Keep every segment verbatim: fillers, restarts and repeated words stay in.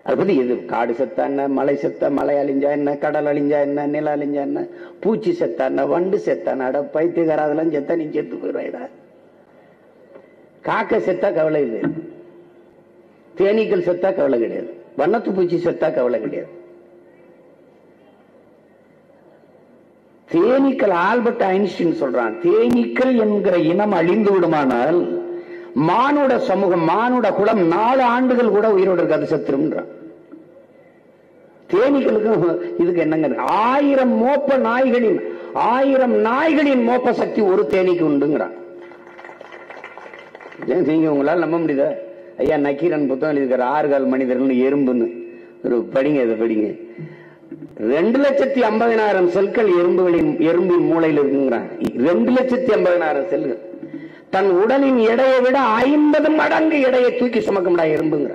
அதை பத்தி எது காடு செத்தா என்ன, மலை செத்தா, மலை அழிஞ்சா என்ன, கடல் அழிஞ்சா என்ன, நில அழிஞ்சா என்ன, பூச்சி செத்தா என்ன, வண்டு செத்தா நட பைத்தியக்கார அதெல்லாம் செத்தா நீ செத்து போயிடுவாடா. காக்கை செத்தா கவலை இல்லை, தேனீக்கள் செத்தா கவலை கிடையாது, வண்ணத்து பூச்சி செத்தா கவலை கிடையாது. தேனீக்கள் ஆல்பர்ட் ஐன்ஸ்டீன் சொல்றான், தேனீக்கள் என்கிற இனம் அழிந்து விடுமானால் மானுட சமூகம், மானுட குலம் நாலு ஆண்டுகள் கூட உயிரோடு இருக்காது, செத்துரும்ன்றான். தேனீக்களுக்கும் இதுக்கு என்னங்க, ஆயிரம் மோப்ப நாய்களின் ஆயிரம் நாய்களின் மோப்ப சக்தி ஒரு தேனீக்கு உண்டுங்கிறான். நீங்க உங்களால் நம்ப முடியுதா? ஐயா நக்கீரன் புத்தகம் எழுதிக்கிற ஆறுகால் மனிதர்கள் எறும்புன்னு ஒரு படிங்க, இதை படிங்க. ரெண்டு லட்சத்தி ஐம்பதினாயிரம் செல்கள் எறும்புகளின் எறும்பின் மூளையில் இருக்குங்கிறான். ரெண்டு லட்சத்தி ஐம்பதினாயிரம் செல்கள் தன் உடலின் எடையை விட ஐம்பது மடங்கு எடையை தூக்கி சுமக்க எறும்புங்கிற.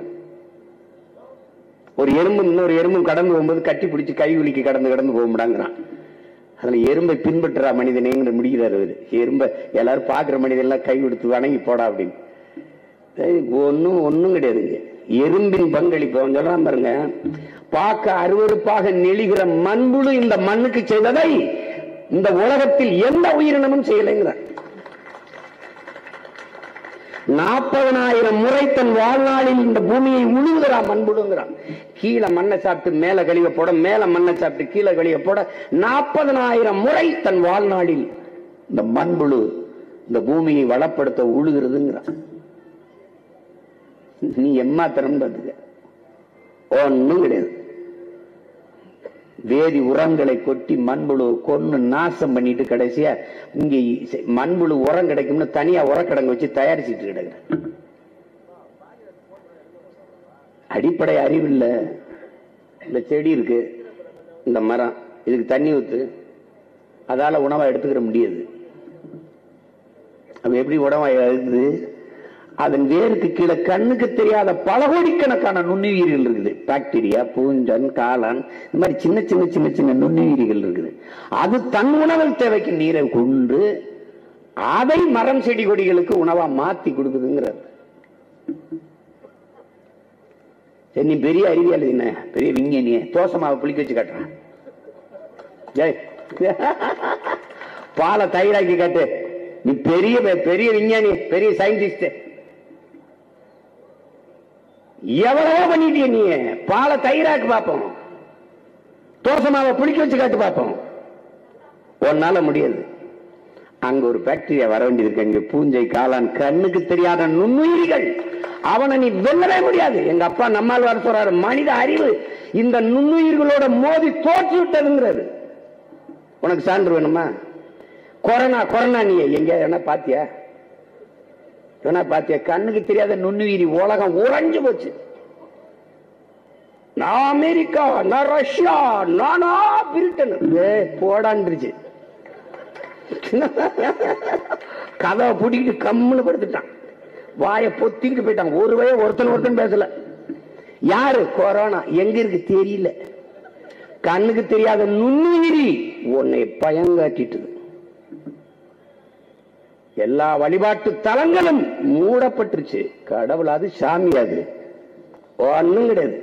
ஒரு எறும்பு இன்னொரு எறும்பு கடந்து போகும்போது கட்டி பிடிச்சி கை உலிக்கு கடந்து கடந்து போக முடியாங்கிறான். அதுல எறும்பை பின்பற்றா மனிதனேங்கிற முடிகிறார் அவரு. எறும்பை எல்லாரும் பாக்குற மனிதன் எல்லாம் கை கொடுத்து வணங்கி போடா அப்படின்னு. ஒன்னும் ஒன்னும் கிடையாதுங்க. எறும்பின் பங்களிப்பு அவன் சொல்றான் பாருங்க, பார்க்க அருவருப்பாக நெளிகிற மண்புழு இந்த மண்ணுக்கு செய்ததை இந்த உலகத்தில் எந்த உயிரினமும் செய்யலைங்கிறான். நாற்பதனாயிரம் முறை தன் வாழ்நாளில் இந்த பூமியை உழுவுகிறான் மண்புழுங்கிறான். கீழே மண்ணை சாப்பிட்டு மேல கழிவ போட, மேல மண்ணை சாப்பிட்டு கீழே கழிவ போட, நாற்பதனாயிரம் முறை தன் வாழ்நாளில் இந்த மண்புழு இந்த பூமியை வளப்படுத்த உழுகிறதுங்கிறான். நீ எம்மாத்திரம் பார்த்துக்க, ஒன்னும் கிடையாது. வேதி உரங்களை கொட்டி மண்புழு கொன்னு நாசம் பண்ணிட்டு கடைசியா இங்க மண்புழு உரம் கிடைக்கும்னு தனியா உரக்கடங்கு வச்சு தயாரிச்சுட்டு கிடக்குற. அடிப்படை அறிவு இல்ல. இந்த செடி இருக்கு, இந்த மரம், இதுக்கு தண்ணி ஊத்து, அதால உணவா எடுத்துக்கிற முடியாது. அது எப்படி உணவா இருக்குது? அதன் வேருக்கு கீழே கண்ணுக்கு தெரியாத பல கோடிக்கணக்கான நுண்ணுயிரிகள் இருக்குது. பாக்டீரியா, பூஞ்சன், காளான், இந்த மாதிரி சின்ன சின்ன சின்ன சின்ன நுண்ணுயிரிகள் இருக்குது. அது தன் உணவில் தேவைக்கு நீரை கொண்டு அதை மரம் செடி கொடிகளுக்கு உணவா மாத்தி கொடுக்குதுங்கிறார். சரி, நீ பெரிய அறிவியல் என்ன, பெரிய விஞ்ஞானிய தோசமாவை புளிக்க வச்சு காட்டுறான். ஜெய் பாலை தயிராக்கி காட்டு, நீ பெரிய பெரிய விஞ்ஞானி, பெரிய சயின்டிஸ்ட். எவ்வளவோ பண்ணிட்டிய நீ. பாலை தயிராக்கு பார்ப்போம், தோசமாவை புளிக்க வச்சு காட்டு பார்ப்போம். ஒன்னால முடியாது. அங்க ஒரு பாக்டீரியா வர வேண்டியது இருக்கு. அங்க பூஞ்சை, காளான், கண்ணுக்கு தெரியாத நுண்ணுயிரிகள், அவனை நீ வெல்லவே முடியாது. எங்க அப்பா நம்மால் வர சொல்றாரு, மனித அறிவு இந்த நுண்ணுயிர்களோட மோதி தோற்று விட்டதுங்கிறது. உனக்கு சான்று வேணுமா? கொரோனா கொரோனா நீ எங்க என்ன பாத்தியா? பாத்தியா? கண்ணுக்கு தெரியாத நுண்ணுயிரி உலகம் உறைஞ்சு போச்சு. நான் அமெரிக்கா, நான் ரஷ்யா, நானா பிரிட்டன் போடான்ருச்சு. கதவை பூட்டிக்கிட்டு கம்முன்னு படுத்துட்டான், வாயை பொத்திக்கிட்டு போயிட்டான். ஒரு வய ஒருத்தன் ஒருத்தன் பேசல. யாரு? கொரோனா. எங்க இருக்கு தெரியல. கண்ணுக்கு தெரியாத நுண்ணுயிரி உன்னை பயங்காட்டிட்டு எல்லா வழிபாட்டு தலங்களும் மூடப்பட்டுருச்சு. கடவுள் அது, சாமி அது, ஒன்னும் கிடையாது.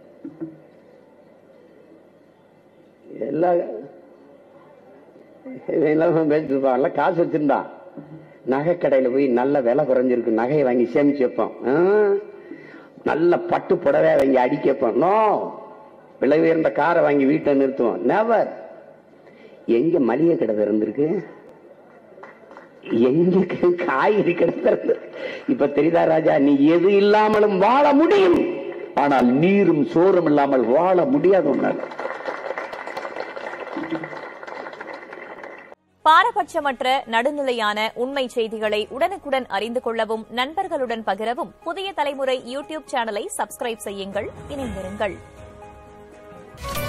எல்லா காசு வச்சிருந்தா நகை கடையில போய் நல்ல விலை குறைஞ்சிருக்கு நகையை வாங்கி சேமிச்சு வைப்போம். நல்ல பட்டு புடவை வாங்கி அடிக்க வைப்போம். நோ, விலை உயர்ந்த காரை வாங்கி வீட்டை நிறுத்துவோம். நெவர். எங்க மளிகை கடை இருந்திருக்கு, எங்க காய்கறி கிடைக்கிறது? இப்ப தெரியுதா ராஜா, நீ எது இல்லாமலும் வாழ முடியும், ஆனால் நீரும் சோறும் இல்லாமல் வாழ முடியாது. ஒன்றால் பாரபட்சமற்ற நடுநிலையான உண்மை செய்திகளை உடனுக்குடன் அறிந்து கொள்ளவும் நண்பர்களுடன் பகிரவும் புதிய தலைமுறை யூடியூப் சேனலை சப்ஸ்கிரைப் செய்யுங்கள். இணைந்திருங்கள்.